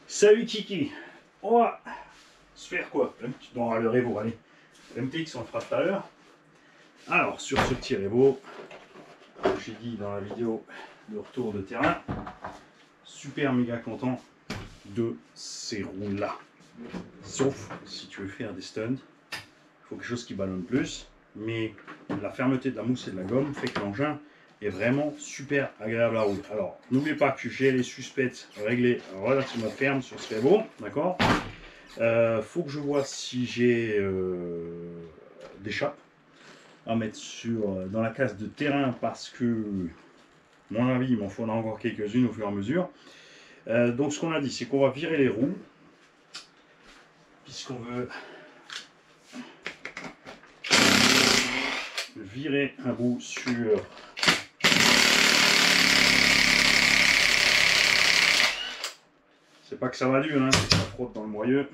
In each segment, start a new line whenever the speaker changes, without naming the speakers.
Salut Kiki. On va se faire quoi? Bon, le Revo, allez. MTX, on le fera tout à l'heure. Alors, sur ce petit Revo, j'ai dit dans la vidéo de retour de terrain, super méga content de ces roues là. Sauf si tu veux faire des stunts, il faut quelque chose qui ballonne plus. Mais la fermeté de la mousse et de la gomme fait que l'engin est vraiment super agréable à rouler. Alors, n'oubliez pas que j'ai les suspects réglés relativement fermes sur ce Revo, d'accord. Faut que je vois si j'ai des chapes à mettre dans la case de terrain parce que, à mon avis, il m'en faudra encore quelques-unes au fur et à mesure. Donc, ce qu'on a dit, c'est qu'on va virer les roues, puisqu'on veut virer un bout sur c'est pas que ça va dur, hein, c'est que ça frotte dans le moyeu.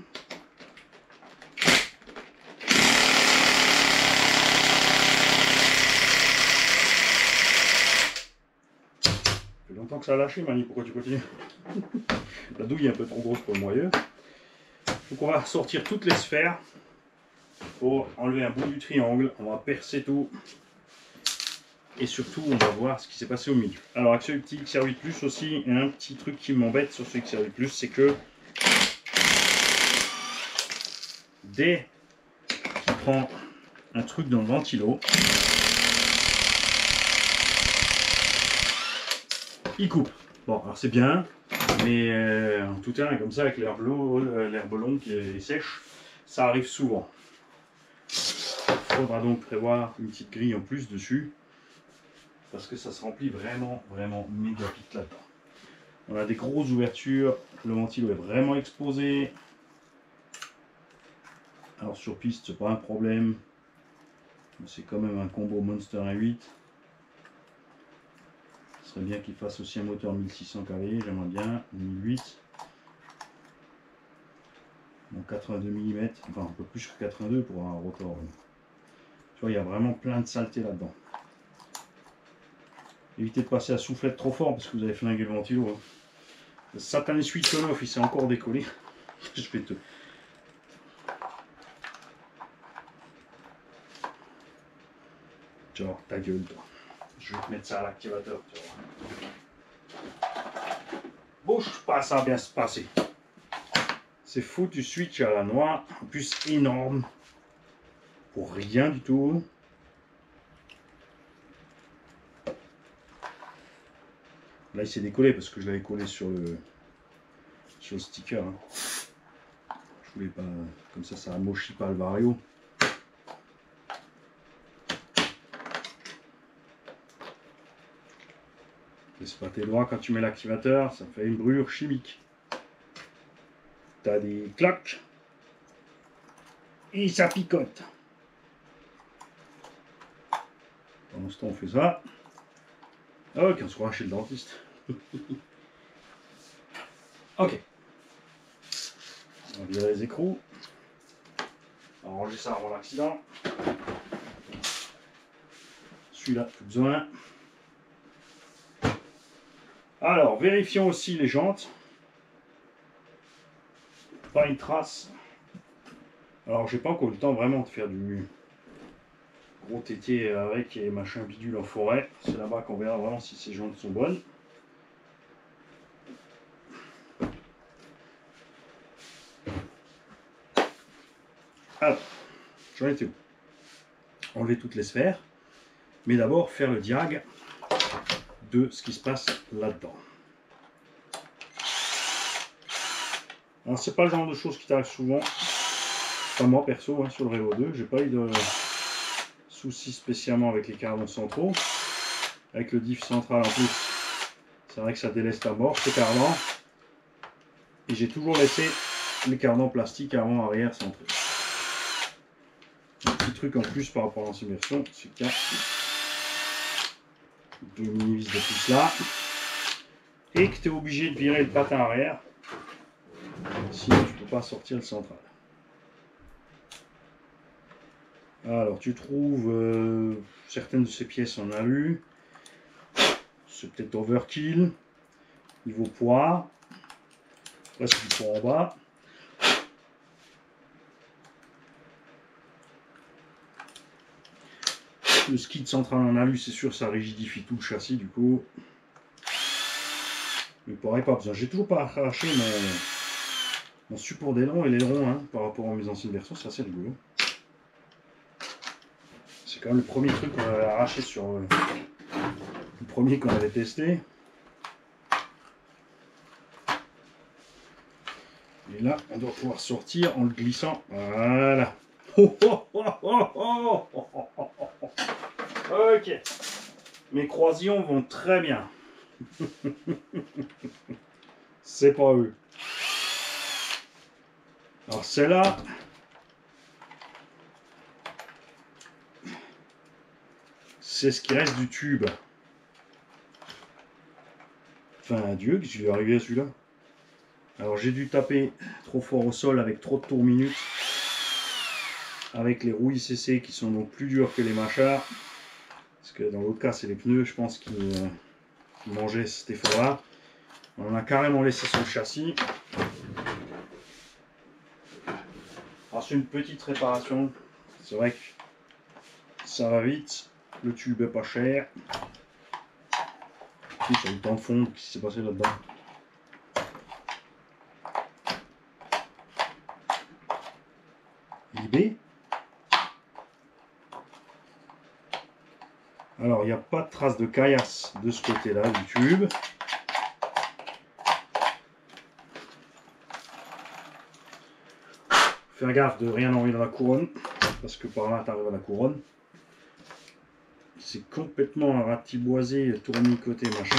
Ça fait longtemps que ça a lâché, Mani, pourquoi tu continues? La douille est un peu trop grosse pour le moyeu. Donc on va sortir toutes les sphères pour enlever un bout du triangle. On va percer tout. Et surtout, on va voir ce qui s'est passé au milieu. Alors, avec ce petit XR8+, aussi, il y a un petit truc qui m'embête sur ce XR8+, c'est que dès qu'il prend un truc dans le ventilo, il coupe. Bon, alors c'est bien, mais en tout cas, comme ça, avec l'herbe longue qui est sèche, ça arrive souvent. Il faudra donc prévoir une petite grille en plus dessus, parce que ça se remplit vraiment méga vite là-dedans. On a des grosses ouvertures, le ventilo est vraiment exposé. Alors sur piste, c'est pas un problème, c'est quand même un combo Monster 1.8. Ce serait bien qu'il fasse aussi un moteur 1600 kV, j'aimerais bien, 1008. Donc 82 mm, enfin un peu plus que 82 pour un rotor. Tu vois, il y a vraiment plein de saleté là-dedans. Évitez de passer à soufflette trop fort parce que vous allez flinguer le ventilo. Hein. Le satané switch on-off, il s'est encore décollé. Je vais te... Genre, ta gueule, toi. Je vais te mettre ça à l'activateur. Bouge pas, ça va bien se passer. C'est foutu switch à la noix. En plus, énorme. Pour rien du tout. Là, il s'est décollé parce que je l'avais collé sur le sticker. Hein. Je voulais pas... Comme ça amochit pas le vario. C'est pas tes doigts quand tu mets l'activateur, ça fait une brûlure chimique. T'as des claques et ça picote. Pendant ce temps, on fait ça. Ah, ok, on se croit chez le dentiste. Ok. On va virer les écrous. On va ranger ça avant l'accident. Celui-là, plus besoin. Alors, vérifions aussi les jantes. Pas une trace. Alors, j'ai pas encore eu le temps vraiment de faire du gros tété avec et machin bidule en forêt. C'est là-bas qu'on verra vraiment si ces jantes sont bonnes. Alors, j'en étais où? Enlever toutes les sphères. Mais d'abord, faire le diag de ce qui se passe là-dedans. Alors c'est pas le genre de choses qui t'arrive souvent. Pas moi perso, hein, sur le Revo 2, j'ai pas eu de soucis spécialement avec les cardans centraux. Avec le diff central en plus, c'est vrai que ça déleste à mort ces cardans. Et j'ai toujours laissé les cardans plastiques avant arrière centrés. Un petit truc en plus par rapport à l'ancienne version, c'est qu'il y a deux mini-vis de plus là. Et que tu es obligé de virer le patin arrière. Sinon tu ne peux pas sortir le central. Alors tu trouves certaines de ces pièces en alu. C'est peut-être overkill. Niveau poids. Là, c'est du fond en bas. Le skid central en alu, c'est sûr, ça rigidifie tout le châssis du coup. Mais pareil, pas besoin. J'ai toujours pas arraché mon support d'aileron et l'aileron hein, par rapport à mes anciennes versions, c'est assez rigolo. C'est quand même le premier truc qu'on avait arraché sur le premier qu'on avait testé. Et là, on doit pouvoir sortir en le glissant. Voilà. Oh, oh, oh, oh, oh, oh, oh, oh, oh. Ok. Mes croisillons vont très bien. C'est pas eux. Alors celle-là, c'est ce qui reste du tube. Enfin, Dieu, qu'est-ce qui lui est arrivé à celui-là? Alors j'ai dû taper trop fort au sol avec trop de tours minutes. Avec les roues ICC qui sont donc plus dures que les machards. Parce que dans l'autre cas, c'est les pneus, je pense, qui mangeaient cet effort-là. On en a carrément laissé sur le châssis. Alors c'est une petite réparation. C'est vrai que ça va vite. Le tube est pas cher. Il y a eu le temps de fondre. Qu'est-ce qui s'est passé là-dedans? eBay. Alors il n'y a pas de trace de caillasse de ce côté-là du tube. Faire gaffe de rien enlever dans la couronne, parce que par là tu arrives à la couronne. C'est complètement ratiboisé, tournicoté, machin.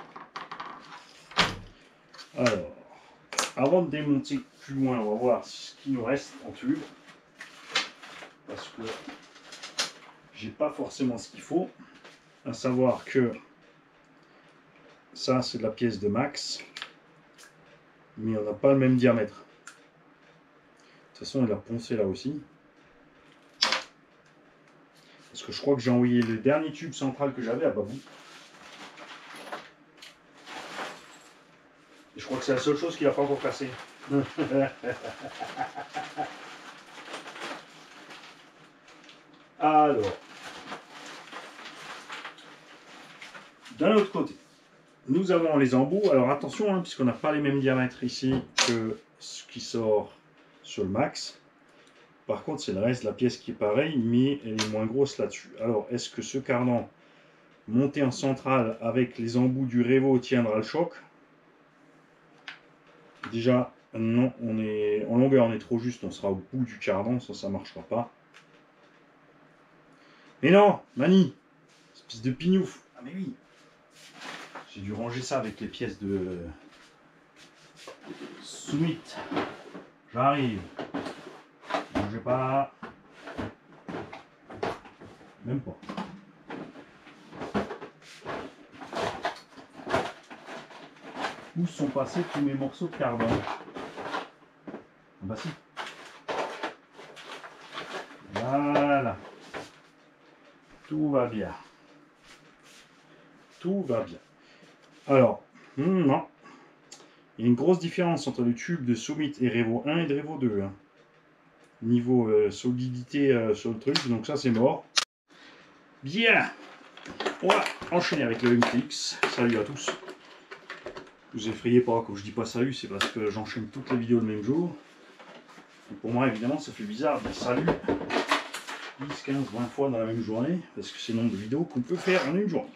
Alors, avant de démonter plus loin, on va voir ce qui nous reste en tube. Parce que j'ai pas forcément ce qu'il faut. À savoir que ça c'est de la pièce de max, mais on n'a pas le même diamètre. De toute façon, il a poncé là aussi. Parce que je crois que j'ai envoyé le dernier tube central que j'avais à Babou. Et je crois que c'est la seule chose qu'il n'a pas encore cassé. Alors, d'un autre côté, nous avons les embouts. Alors attention, hein, puisqu'on n'a pas les mêmes diamètres ici que ce qui sort sur le max. Par contre, c'est le reste de la pièce qui est pareil, mais elle est moins grosse là-dessus. Alors, est-ce que ce cardan monté en centrale avec les embouts du Revo tiendra le choc? Déjà, non, on est en longueur, on est trop juste, on sera au bout du cardan, ça ne marchera pas. Mais non, Mani, espèce de pignouf. Ah mais oui, j'ai dû ranger ça avec les pièces de Summit. J'arrive. Bougez pas. Même pas. Où sont passés tous mes morceaux de carbone? Ah bah si. Voilà. Tout va bien. Tout va bien. Alors, non. Il y a une grosse différence entre le tube de Summit et Revo 1 et de Revo 2. Hein. Niveau solidité sur le truc, donc ça c'est mort. Bien. On va enchaîner avec le MTX. Salut à tous. Vous effrayez pas, quand je dis pas salut, c'est parce que j'enchaîne toutes les vidéos le même jour. Et pour moi, évidemment, ça fait bizarre de dire salut 10, 15, 20 fois dans la même journée, parce que c'est le nombre de vidéos qu'on peut faire en une journée.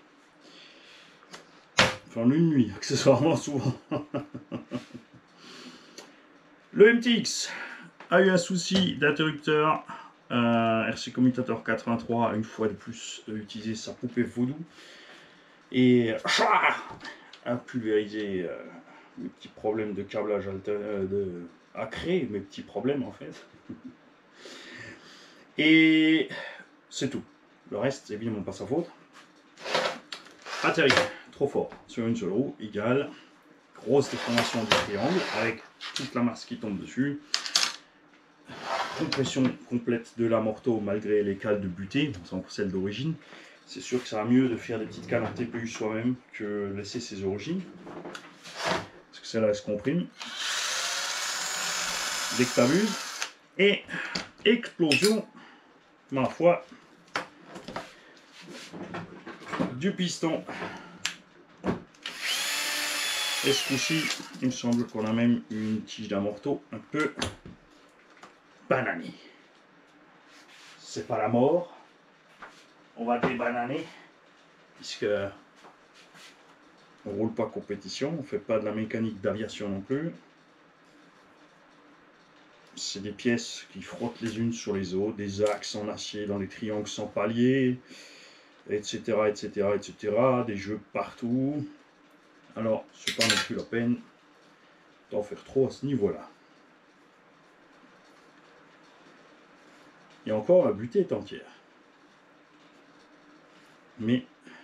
Enfin, en une nuit, accessoirement, souvent. Le MTX a eu un souci d'interrupteur. RC Commutator 83 a une fois de plus utilisé sa poupée Voodoo. Et a pulvérisé mes petits problèmes de câblage a créé mes petits problèmes en fait. Et c'est tout. Le reste, c'est évidemment pas sa faute. Atterri trop fort sur une seule roue, égale grosse déformation du triangle avec toute la masse qui tombe dessus. Compression complète de l'amorto malgré les cales de butée, sans celle d'origine. C'est sûr que ça va mieux de faire des petites cales en TPU soi-même que laisser ses origines. Parce que celle-là, elle se comprime. dès que t'abuses. Et explosion, ma foi, du piston. Et ce coup-ci, il me semble qu'on a même une tige d'amorto un peu bananée. C'est pas la mort. On va débananer, puisque on roule pas compétition, on fait pas de la mécanique d'aviation non plus. C'est des pièces qui frottent les unes sur les autres, des axes en acier dans des triangles sans palier, etc., etc., etc., des jeux partout. Alors, c'est pas non plus la peine d'en faire trop à ce niveau-là. Et encore, la butée est entière. Mais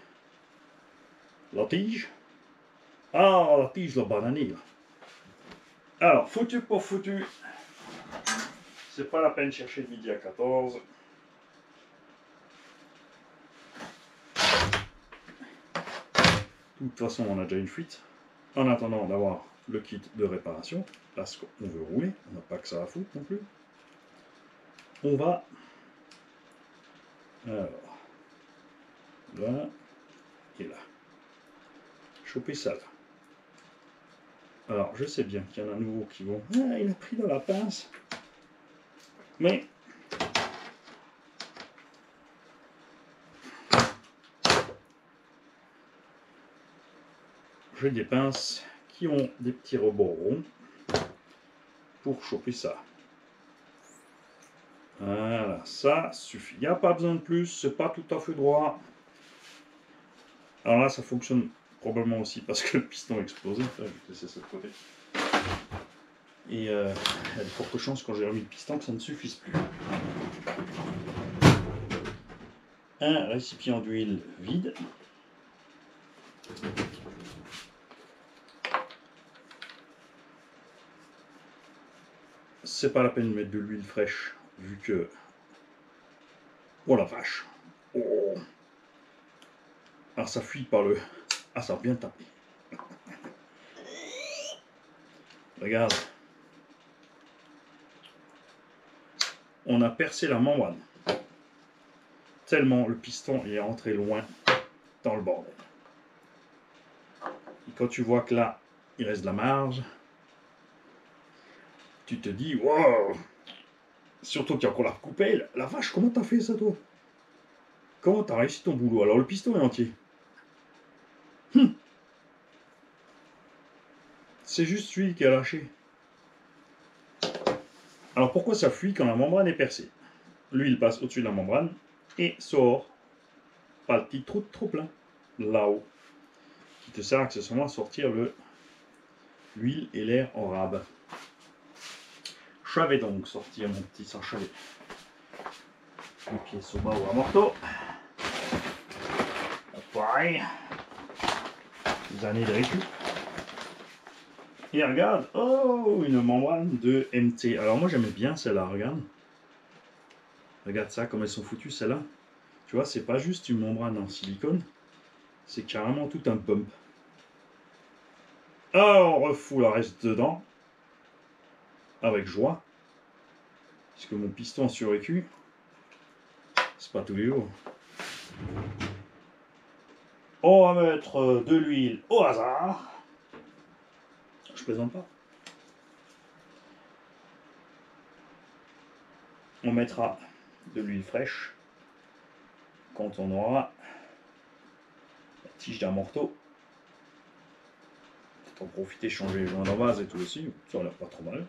la tige, ah, la tige, la bananée, là. Alors, foutu pour foutu, c'est pas la peine de chercher le midi à 14. De toute façon, on a déjà une fuite. En attendant d'avoir le kit de réparation, parce qu'on veut rouler, on n'a pas que ça à foutre non plus. On va, alors, là et là, choper ça là. Alors, je sais bien qu'il y en a un nouveau qui vont, ah, il a pris dans la pince, mais j'ai des pinces qui ont des petits rebords ronds pour choper ça. Voilà, ça suffit. Il n'y a pas besoin de plus, c'est pas tout à fait droit. Alors là, ça fonctionne probablement aussi parce que le piston a explosé. Je vais laisser ça de côté. Et il y a de fortes chances quand j'ai remis le piston que ça ne suffise plus. Un récipient d'huile vide. C'est pas la peine de mettre de l'huile fraîche vu que... Oh la vache! Oh. Alors ça fuit par le... Ah, ça a bien tapé. Regarde. On a percé la membrane. Tellement le piston est rentré loin dans le bordel. Et quand tu vois que là, il reste de la marge, tu te dis, wow! Surtout qu'il y a encore la coupelle. La vache, comment t'as fait ça, toi? Comment t'as réussi ton boulot? Alors, le piston est entier. C'est juste celui qui a lâché. Alors, pourquoi ça fuit quand la membrane est percée? L'huile passe au-dessus de la membrane et sort par le petit trou de trop plein, là-haut, qui te sert accessoirement à sortir l'huile et l'air en rab. Je vais donc sortir mon petit sachet de pièces au bas ou à morceau. Pareil, des années de récup. Et regarde, oh, une membrane de MT. Alors moi j'aimais bien celle-là, regarde. Regarde ça, comme elles sont foutues celles-là. Tu vois, c'est pas juste une membrane en silicone, c'est carrément tout un pump. Ah, on refoule la reste dedans, avec joie. Puisque mon piston a survécu. C'est pas tous les jours. On va mettre de l'huile au hasard. Je plaisante pas. On mettra de l'huile fraîche quand on aura la tige d'un morteau. Peut-être en profiter, changer les joints de base et tout aussi. Ça a l'air pas trop mal.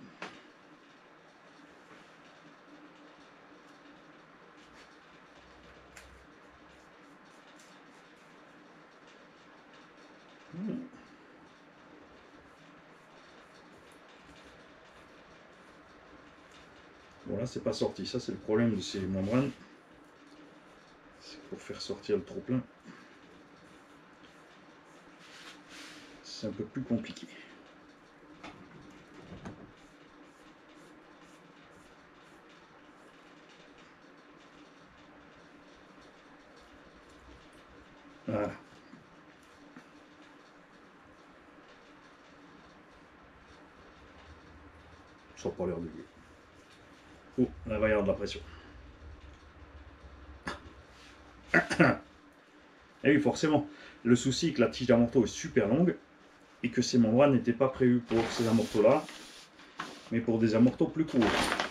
Bon là c'est pas sorti, ça c'est le problème de ces membranes. C'est pour faire sortir le trop plein. C'est un peu plus compliqué. Voilà. Ça n'a pas l'air dégueu. Oh, là, il va y avoir de la pression. Et oui, forcément. Le souci est que la tige d'amorto est super longue et que ces membranes n'étaient pas prévues pour ces amortos-là, mais pour des amortos plus courts.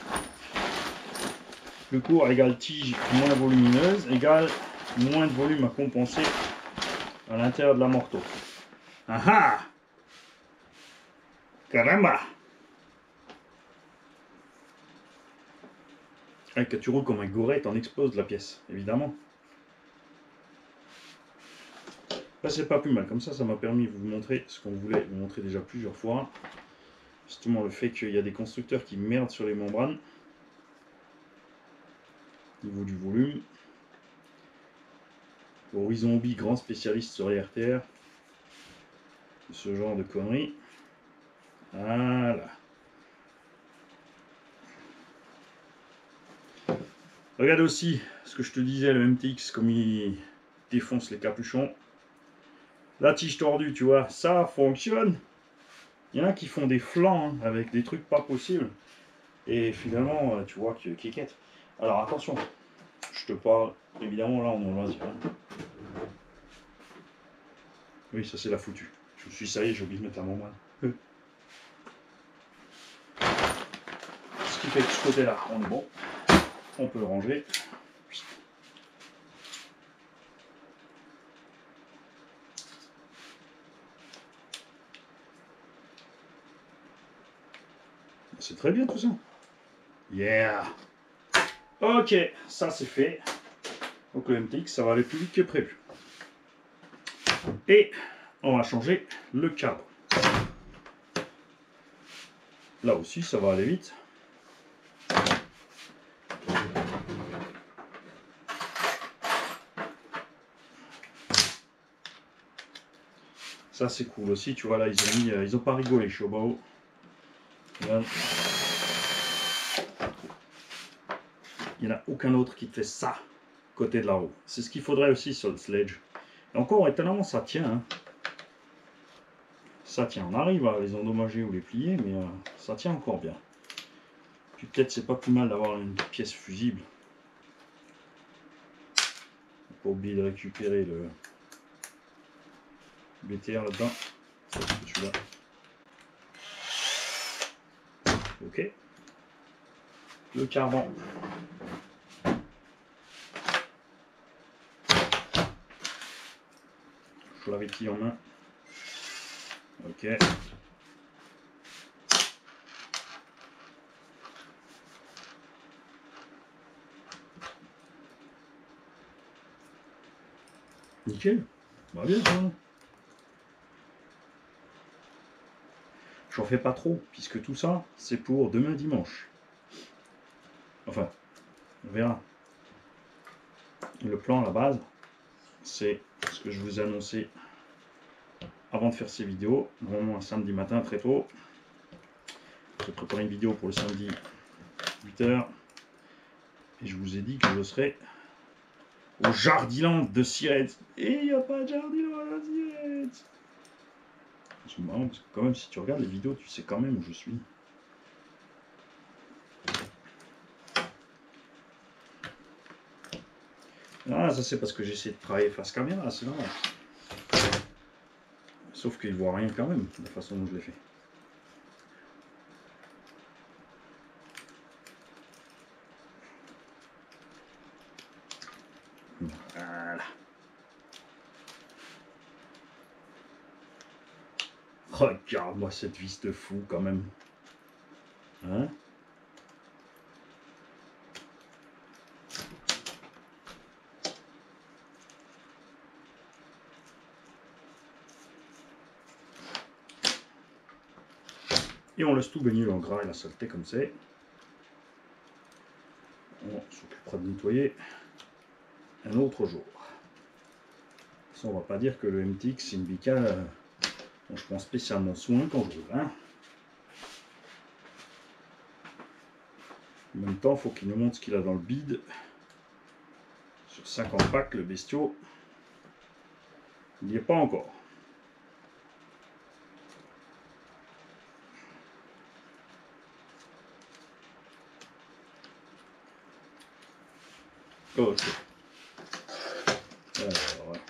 Plus court égale tige moins volumineuse, égale moins de volume à compenser à l'intérieur de l'amorto. Ah ah! Caramba! Et que tu roules comme un goret, t'en exploses la pièce, évidemment. Là, c'est pas plus mal. Comme ça m'a permis de vous montrer ce qu'on voulait vous montrer déjà plusieurs fois. Justement, le fait qu'il y a des constructeurs qui merdent sur les membranes. Au niveau du volume. Horizon Hobby, grand spécialiste sur les RTR. Ce genre de conneries. Voilà. Regarde aussi ce que je te disais, le MTX, comme il défonce les capuchons. La tige tordue, tu vois, ça fonctionne. Il y en a qui font des flancs hein, avec des trucs pas possibles. Et finalement, tu vois que quéquette. Alors attention, je te parle, évidemment là on est en loisir. Hein. Oui, ça c'est la foutue. Je me suis ça y est, j'ai oublié de mettre la membrane. Ce qui fait que ce côté-là, on est bon. On peut le ranger. C'est très bien tout ça. Yeah! Ok, ça c'est fait. Donc le MTX, ça va aller plus vite que prévu. Et on va changer le cadre. Là aussi, ça va aller vite. Ça c'est cool aussi, tu vois là ils ont pas rigolé chez Obao. Il n'y en a aucun autre qui fait ça côté de la roue. C'est ce qu'il faudrait aussi sur le sledge. Et encore étonnamment ça tient. Hein. Ça tient, on arrive à les endommager ou les plier, mais ça tient encore bien. Puis peut-être c'est pas plus mal d'avoir une pièce fusible. Pas oublier de récupérer le BTR là-dedans. Celui-là. Ok. Le carbone. Je l'avais qui en main. Ok. Nickel. Va bien ça. J'en fais pas trop, puisque tout ça, c'est pour demain dimanche. Enfin, on verra. Le plan à la base, c'est ce que je vous ai annoncé avant de faire ces vidéos. Normalement un samedi matin très tôt. Je prépare une vidéo pour le samedi 8h. Et je vous ai dit que je serai au Jardiland de Sirette. Et il n'y a pas de Jardiland à Sirette. C'est marrant parce que quand même si tu regardes les vidéos, tu sais quand même où je suis. Ah, ça c'est parce que j'essaie de travailler face caméra, c'est normal. Sauf qu'ils voient rien quand même, de la façon dont je l'ai fait. Voilà. Regarde-moi cette vis de fou quand même. Hein? Et on laisse tout baigner dans le gras et la saleté comme c'est. On s'occupera de nettoyer un autre jour. Ça, on va pas dire que le MTX c'est une bica dont je prends spécialement soin quand je roule. Hein. En même temps, il faut qu'il nous montre ce qu'il a dans le bide. Sur 50 packs, le bestiau, il n'y est pas encore. Ok. Alors, ouais.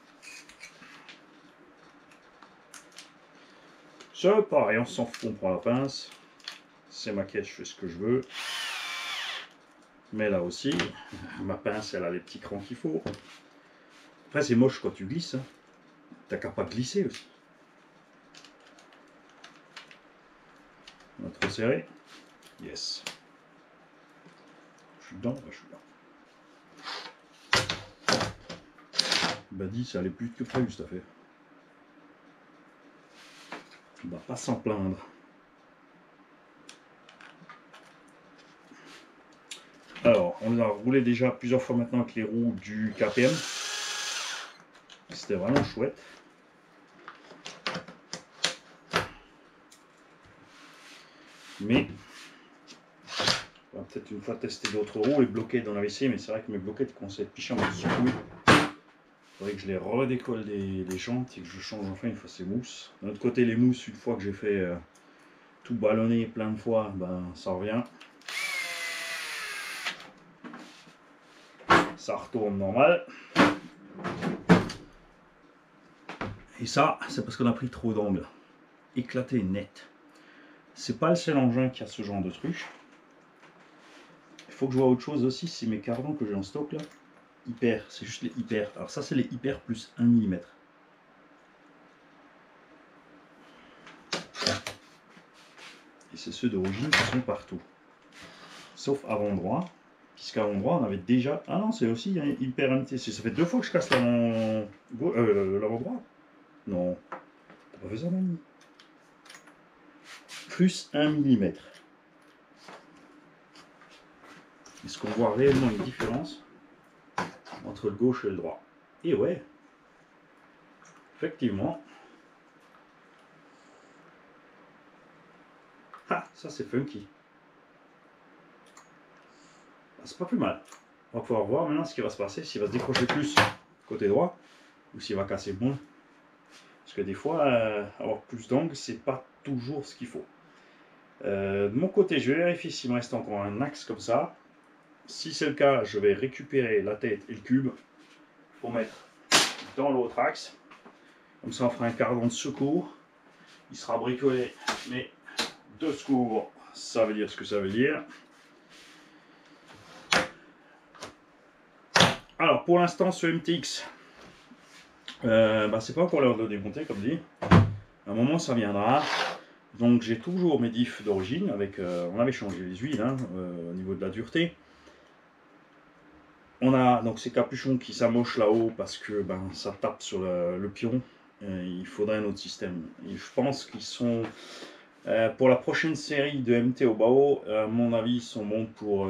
Ça, pareil, on s'en fout, on prend la pince. C'est ma caisse, je fais ce que je veux. Mais là aussi, ma pince, elle a les petits crans qu'il faut. Après, c'est moche quand tu glisses. Hein. T'as qu'à pas glisser aussi. On a trop serré. Yes. Je suis dedans, je suis dedans. Bah dit, ça allait plus vite que prévu cette affaire. On va pas s'en plaindre. Alors, on les a roulés déjà plusieurs fois maintenant avec les roues du KPM. C'était vraiment chouette. Mais, on va peut-être une fois tester d'autres roues. Les bloquettes, on avait essayé, mais c'est vrai que mes bloquettes commençaient à être pichées en dessous. Il faudrait que je les redécolle des jantes et que je change enfin une fois ces mousses. D'un autre côté, les mousses, une fois que j'ai fait tout ballonner plein de fois, ben ça revient. Ça retourne normal. Et ça, c'est parce qu'on a pris trop d'angles. Éclaté net. C'est pas le seul engin qui a ce genre de truc. Il faut que je vois autre chose aussi, c'est mes cardans que j'ai en stock là. Hyper, c'est juste les hyper. Alors ça c'est les hyper plus 1 mm. Et c'est ceux d'origine qui sont partout. Sauf avant droit. Puisqu'avant droit on avait déjà... Ah non, c'est aussi hyper MT. Ça fait 2 fois que je casse l'avant droit. Non, t'as pas fait ça même. Plus 1 mm. Est-ce qu'on voit réellement une différence entre le gauche et le droit? Et ouais, effectivement. Ah, ça c'est funky. Ah, c'est pas plus mal. On va pouvoir voir maintenant ce qui va se passer, s'il va se décrocher plus côté droit ou s'il va casser moins. Parce que des fois, avoir plus d'angle, c'est pas toujours ce qu'il faut. De mon côté, je vais vérifier s'il me reste encore un axe comme ça. Si c'est le cas, je vais récupérer la tête et le cube pour mettre dans l'autre axe. Comme ça, on fera un cardan de secours. Il sera bricolé, mais de secours, ça veut dire ce que ça veut dire. Alors, pour l'instant, ce MTX, c'est pas encore l'heure de le démonter, comme dit. À un moment, ça viendra. Donc, j'ai toujours mes diffs d'origine. On avait changé les huiles au niveau de la dureté. On a donc ces capuchons qui s'amochent là-haut parce que ça tape sur le pion. Il faudrait un autre système. Et je pense qu'ils sont... pour la prochaine série de MT au Bao, à mon avis, ils sont bons pour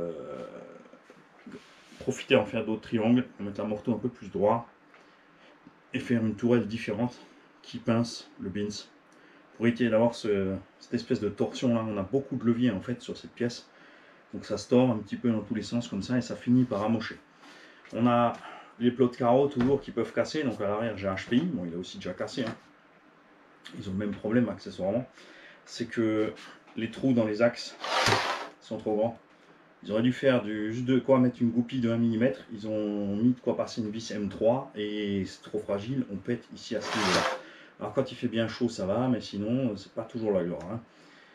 profiter en faire d'autres triangles, mettre la morteau un peu plus droit et faire une tourelle différente qui pince le bins pour éviter d'avoir cette espèce de torsion là. On a beaucoup de levier en fait sur cette pièce, donc ça se tord un petit peu dans tous les sens comme ça et ça finit par amocher. On a les plots de carreaux toujours qui peuvent casser, donc à l'arrière j'ai HPI, bon il a aussi déjà cassé, hein. Ils ont le même problème accessoirement, c'est que les trous dans les axes sont trop grands. Ils auraient dû faire juste de quoi mettre une goupille de 1 mm. Ils ont mis de quoi passer une vis M3 et c'est trop fragile. On pète ici à ce niveau-là. Alors quand il fait bien chaud, ça va, mais sinon, c'est pas toujours la gloire. Hein.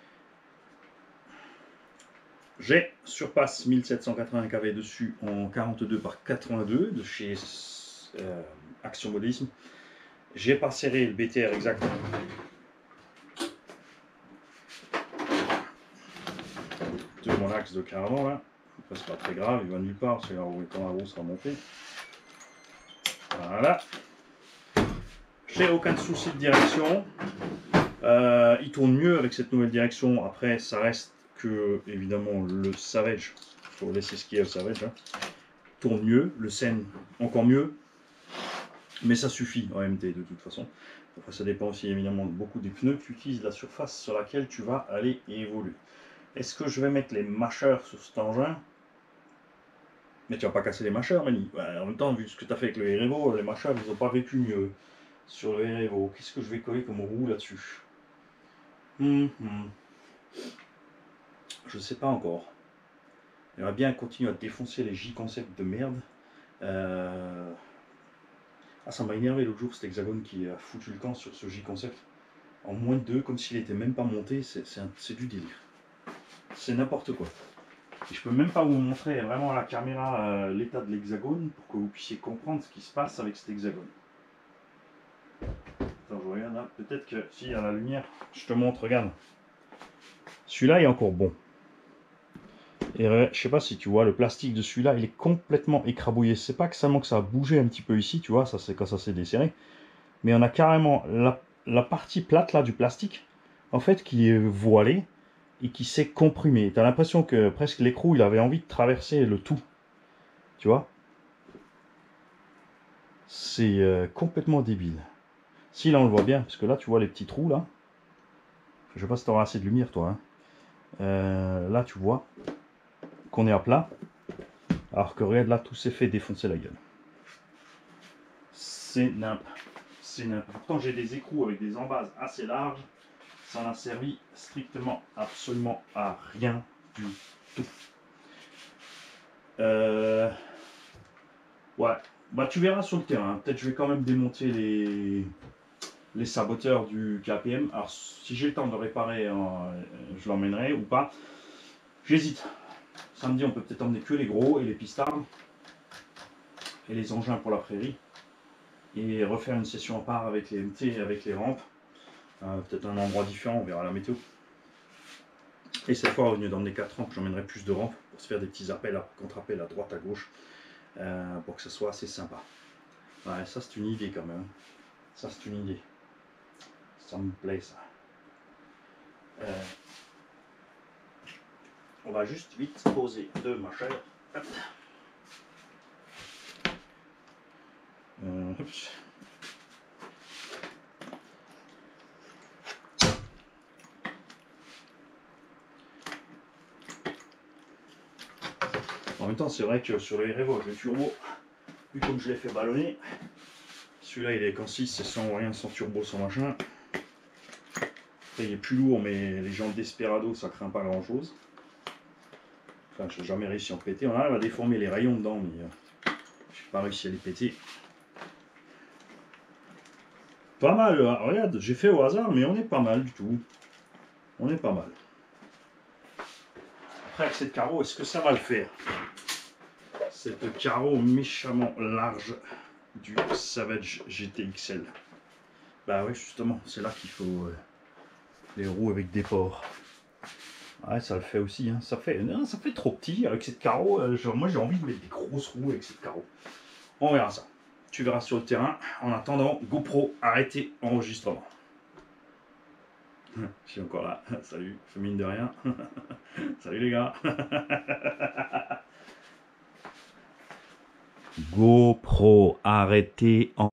J'ai surpasse 1780 kV dessus en 42 par 82 de chez Action Modélisme. J'ai pas serré le BTR exact. De mon axe de cardan là. Après, c'est pas très grave, il va nulle part, c'est là où quand la roue sera montée. Voilà. J'ai aucun souci de direction. Il tourne mieux avec cette nouvelle direction. Après, ça reste que, évidemment, le Savage. Il faut laisser ce qu'il y a au Savage. Hein. Tourne mieux. Le Sen encore mieux. Mais ça suffit en MT de toute façon. Après, ça dépend aussi évidemment beaucoup des pneus que tu utilises, la surface sur laquelle tu vas aller évoluer. Est-ce que je vais mettre les mâcheurs sur cet engin? Mais tu vas pas casser les mâcheurs, Mani. En même temps, vu ce que tu as fait avec le Erevo, les mâcheurs, ils n'ont pas vécu mieux sur le Erevo. Qu'est-ce que je vais coller comme roue là-dessus? Je sais pas encore. J'aimerais bien continuer à défoncer les J-Concept de merde. Ah, ça m'a énervé l'autre jour, cet hexagone qui a foutu le camp sur ce J-Concept. En moins de 2, comme s'il était même pas monté, c'est du délire. C'est n'importe quoi. Et je peux même pas vous montrer vraiment à la caméra l'état de l'hexagone pour que vous puissiez comprendre ce qui se passe avec cet hexagone. Attends, je regarde là, peut-être que si à la lumière, je te montre, regarde. Celui-là est encore bon. Et je sais pas si tu vois, le plastique de celui-là, il est complètement écrabouillé. C'est pas que seulement que ça a bougé un petit peu ici, tu vois, ça c'est quand ça s'est desserré. Mais on a carrément la partie plate là du plastique, en fait, qui est voilée et qui s'est comprimée. Tu as l'impression que presque l'écrou, il avait envie de traverser le tout. Tu vois? C'est complètement débile. Si là on le voit bien, parce que là tu vois les petits trous là. Je sais pas si tu auras assez de lumière toi. Hein. Là tu vois qu'on est à plat. Alors que regarde là, tout s'est fait défoncer la gueule. C'est nimp. C'est nimp. Pourtant j'ai des écrous avec des embases assez larges. Ça n'a servi strictement absolument à rien du tout. Ouais. Bah tu verras sur le terrain. Peut-être je vais quand même démonter les saboteurs du KPM. Alors si j'ai le temps de réparer, je l'emmènerai ou pas. J'hésite. Samedi on peut peut-être emmener que les gros et les pistards. Et les engins pour la prairie. Et refaire une session à part avec les MT, avec les rampes. Peut-être un endroit différent, on verra la météo. Et cette fois, au lieu d'emmener 4 rampes, j'emmènerai plus de rampes pour se faire des petits appels, contre-appels à droite, à gauche, pour que ce soit assez sympa. Ouais, ça c'est une idée quand même. Ça c'est une idée. Ça me plaît ça. On va juste vite poser deux machins. Hop. Oups. En même temps, c'est vrai que sur les Revo, le turbo, vu comme je l'ai fait ballonner, celui-là il est qu'en 6, c'est sans rien, sans turbo, sans machin. Après, il est plus lourd, mais les jantes Desperado, ça craint pas grand chose. Enfin, je n'ai jamais réussi à en péter. On arrive à déformer les rayons dedans, mais je n'ai pas réussi à les péter. Pas mal, regarde, j'ai fait au hasard, mais on est pas mal du tout. On est pas mal. Après, avec cette carreau, est-ce que ça va le faire? Cette carreau méchamment large du Savage GTXL. Bah ouais, justement, c'est là qu'il faut les roues avec des ports. Ouais, ça le fait aussi. Hein. Ça fait trop petit avec cette carreau. Moi, j'ai envie de mettre des grosses roues avec cette carreau. On verra ça. Tu verras sur le terrain. En attendant, GoPro, arrêtez enregistrement. Je suis encore là. Salut, je mine de rien. Salut les gars. GoPro, arrêtez en